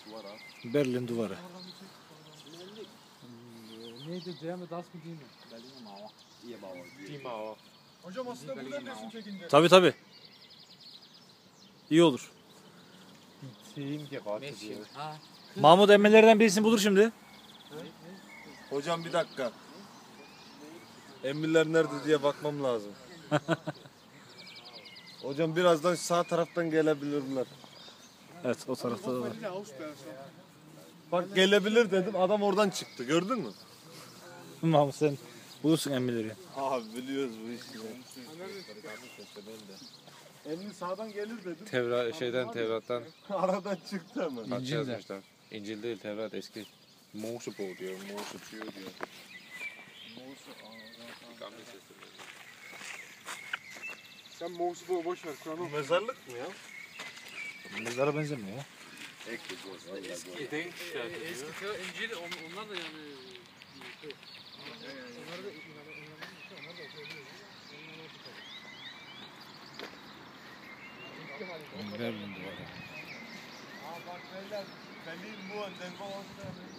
Berlin duvarı. Neydi? Cem das mı değil mi? Die Mauer. Hocam aslında buradan resim çekince. Tabii. İyi olur. Team gerade diyor. Mahmut emmilerden birisini bulur şimdi. Hocam bir dakika. Emirler nerede diye bakmam lazım. Hocam birazdan sağ taraftan gelebilirler. Evet, o tarafta da var. Bak gelebilir dedim, adam oradan çıktı, gördün mü? Mahmut sen bulursun emmileri. Abi biliyoruz bu işi. Emir sağdan gelir dedim. Tevrat'tan Aradan çıktı hemen. parça yazmışlar. İncil değil, Tevrat eski. Mosebol diyor, Mose diyor. Sen Mosebow'u boş ver. Kur'an'ı oku. Mezarlık mı ya? Mezara benzemiyor ya. Eski Eski İncil onlar da yani onları da Berlin duvarı. Bak beyler, Berlin bu,